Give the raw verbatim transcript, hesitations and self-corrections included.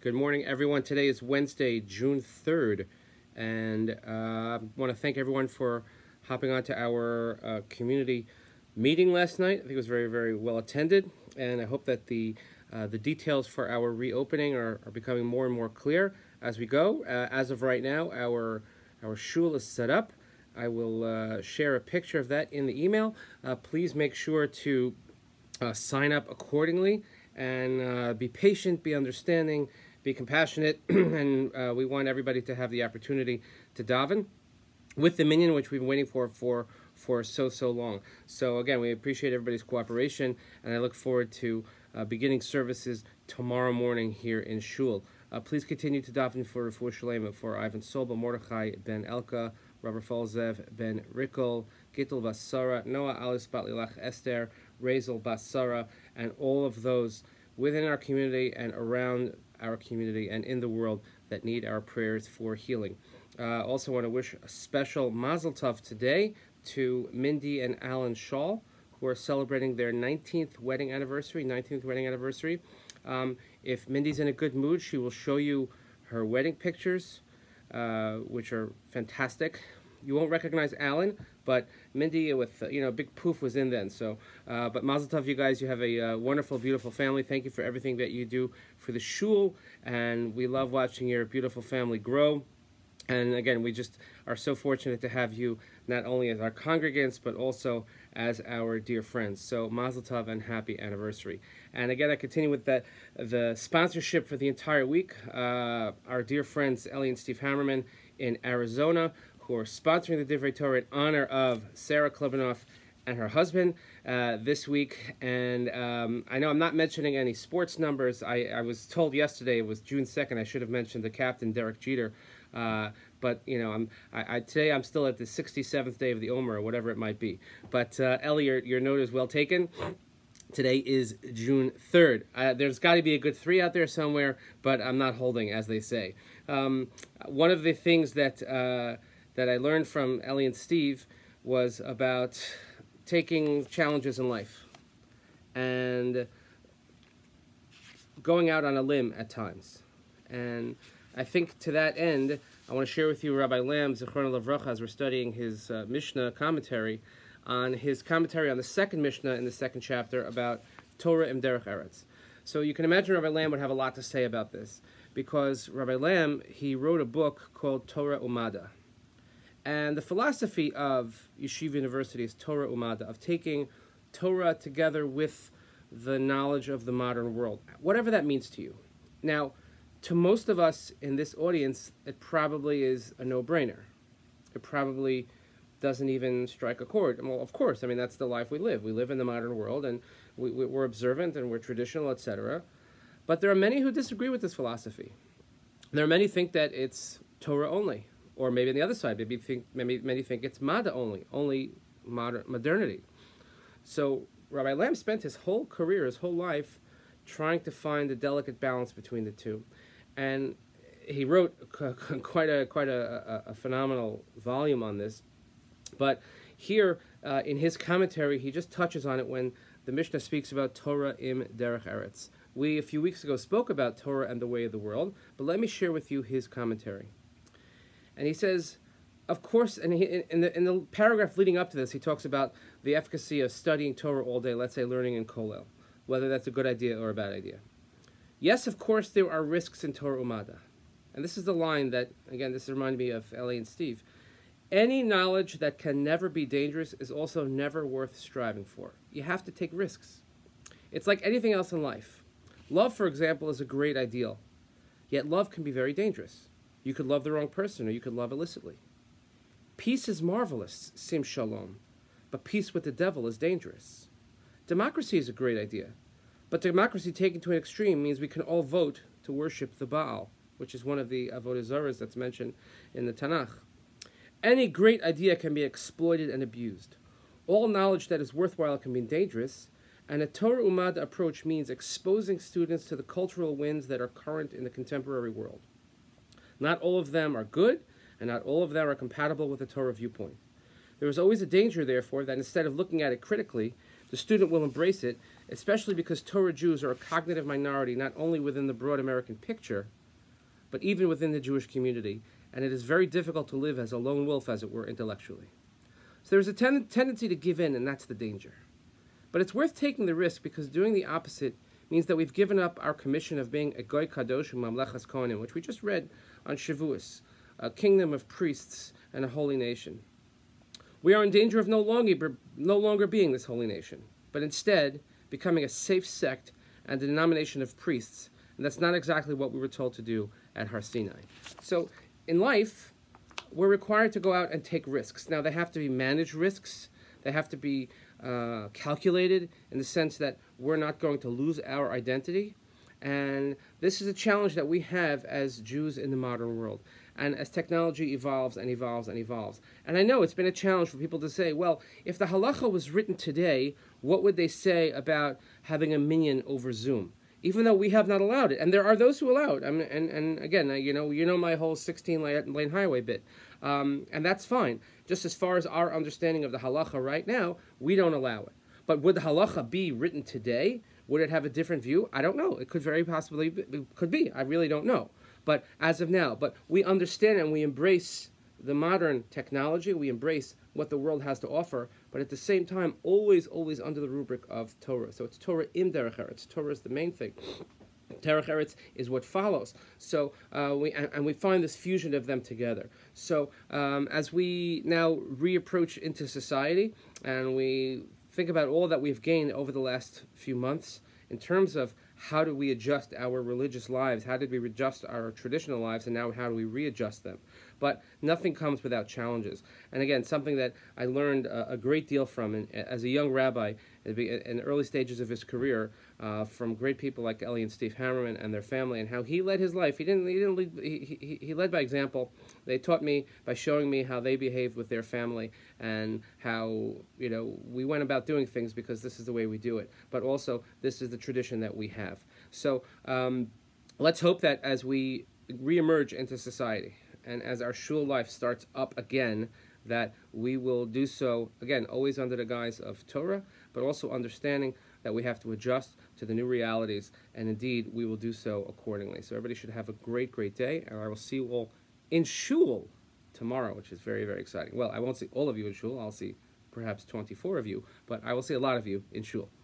Good morning, everyone. Today is Wednesday, June third, and uh, I want to thank everyone for hopping on to our uh, community meeting last night. I think it was very, very well attended, and I hope that the uh, the details for our reopening are, are becoming more and more clear as we go. Uh, as of right now, our our shul is set up. I will uh, share a picture of that in the email. Uh, please make sure to uh, sign up accordingly and uh, be patient, be understanding, be compassionate, and uh, we want everybody to have the opportunity to daven with the minyan, which we've been waiting for for for so so long. So again, we appreciate everybody's cooperation, and I look forward to uh, beginning services tomorrow morning here in shul. Uh, please continue to daven for Refuah Shalema for Ivan Solba, Mordechai ben Elka, Robert Falzev ben Rickel, Gittel Basara, Noah Alice Batlilach Esther, Razel Basara, and all of those within our community and around our community and in the world that need our prayers for healing. Uh, also want to wish a special Mazel Tov today to Mindy and Alan Shaw, who are celebrating their nineteenth wedding anniversary, nineteenth wedding anniversary. Um, if Mindy's in a good mood, she will show you her wedding pictures, uh, which are fantastic. You won't recognize Alan, but Mindy with, uh, you know, big poof was in then. So, uh, but Mazel Tov, you guys. You have a uh, wonderful, beautiful family. Thank you for everything that you do for the shul, and we love watching your beautiful family grow. And again, we just are so fortunate to have you not only as our congregants, but also as our dear friends. So Mazel Tov and happy anniversary. And again, I continue with the, the sponsorship for the entire week. Uh, our dear friends, Ellie and Steve Hammerman in Arizona, who are sponsoring the Divrei Torah in honor of Sarah Klebanoff and her husband uh, this week. And um, I know I'm not mentioning any sports numbers. I, I was told yesterday it was June second. I should have mentioned the captain, Derek Jeter. Uh, but, you know, I'm I, I today I'm still at the sixty-seventh day of the Omer, or whatever it might be. But, uh, Ellie, your, your note is well taken. Today is June third. Uh, there's got to be a good three out there somewhere, but I'm not holding, as they say. Um, one of the things that... Uh, that I learned from Ellie and Steve was about taking challenges in life and going out on a limb at times. And I think to that end, I want to share with you Rabbi Lamm, Zichrono Livracha, as we're studying his uh, Mishna commentary, on his commentary on the second Mishnah in the second chapter about Torah im Derech Eretz. So you can imagine Rabbi Lamm would have a lot to say about this, because Rabbi Lamm, he wrote a book called Torah U'Maddah. And the philosophy of Yeshiva University is Torah U'Maddah, of taking Torah together with the knowledge of the modern world, whatever that means to you. Now, to most of us in this audience, it probably is a no-brainer. It probably doesn't even strike a chord. Well, of course, I mean, that's the life we live. We live in the modern world, and we, we're observant, and we're traditional, et cetera. But there are many who disagree with this philosophy. There are many who think that it's Torah only. Or maybe on the other side, maybe think maybe many think it's Madda only, only modern modernity. So Rabbi Lamm spent his whole career, his whole life, trying to find a delicate balance between the two, and he wrote quite a quite a, a, a phenomenal volume on this. But here uh, in his commentary, he just touches on it when the Mishnah speaks about Torah im Derech Eretz. We a few weeks ago spoke about Torah and the way of the world, but let me share with you his commentary. And he says, of course, and he, in, the, in the paragraph leading up to this, he talks about the efficacy of studying Torah all day, let's say learning in Kollel, whether that's a good idea or a bad idea. Yes, of course, there are risks in Torah U'Maddah. And this is the line that, again, this reminded me of Ellie and Steve. Any knowledge that can never be dangerous is also never worth striving for. You have to take risks. It's like anything else in life. Love, for example, is a great ideal. Yet love can be very dangerous. You could love the wrong person, or you could love illicitly. Peace is marvelous, sim shalom, but peace with the devil is dangerous. Democracy is a great idea, but democracy taken to an extreme means we can all vote to worship the Baal, which is one of the avodah zaras that's mentioned in the Tanakh. Any great idea can be exploited and abused. All knowledge that is worthwhile can be dangerous, and a Torah U'Maddah approach means exposing students to the cultural winds that are current in the contemporary world. Not all of them are good, and not all of them are compatible with the Torah viewpoint. There is always a danger, therefore, that instead of looking at it critically, the student will embrace it, especially because Torah Jews are a cognitive minority not only within the broad American picture, but even within the Jewish community, and it is very difficult to live as a lone wolf, as it were, intellectually. So there's a ten tendency to give in, and that's the danger. But it's worth taking the risk, because doing the opposite means that we've given up our commission of being a Goy Kadosh Mamlechas Kohanim, which we just read on Shavuos, a kingdom of priests and a holy nation. We are in danger of no longer, no longer being this holy nation, but instead becoming a safe sect and a denomination of priests, and that's not exactly what we were told to do at Har Sinai. So in life, we're required to go out and take risks. Now, they have to be managed risks. They have to be uh, calculated in the sense that we're not going to lose our identity. And this is a challenge that we have as Jews in the modern world. And as technology evolves and evolves and evolves. And I know it's been a challenge for people to say, well, if the halacha was written today, what would they say about having a minyan over Zoom? Even though we have not allowed it. And there are those who allow it. I mean, and, and again, you know, you know my whole sixteen lane highway bit. Um, and that's fine. Just as far as our understanding of the halacha right now, we don't allow it. But would the halacha be written today? Would it have a different view? I don't know. It could very possibly be, it could be. I really don't know. But as of now, but we understand and we embrace the modern technology. We embrace what the world has to offer, but at the same time, always, always under the rubric of Torah. So it's Torah im derech eretz. Torah is the main thing. Derech eretz is what follows. So uh, we and, and we find this fusion of them together. So um, as we now reapproach into society and we think about all that we've gained over the last few months in terms of how do we adjust our religious lives, how did we adjust our traditional lives, and now how do we readjust them? But nothing comes without challenges. And again, something that I learned a, a great deal from in, as a young rabbi in the early stages of his career, uh, from great people like Ellie and Steve Hammerman and their family, and how he led his life. He didn't. He didn't lead. He, he, he led by example. They taught me by showing me how they behaved with their family and how, you know, we went about doing things because this is the way we do it. But also, this is the tradition that we have. So um, let's hope that as we reemerge into society and as our shul life starts up again, that we will do so, again, always under the guise of Torah, but also understanding that we have to adjust to the new realities, and indeed, we will do so accordingly. So everybody should have a great, great day, and I will see you all in shul tomorrow, which is very, very exciting. Well, I won't see all of you in shul. I'll see perhaps twenty-four of you, but I will see a lot of you in shul.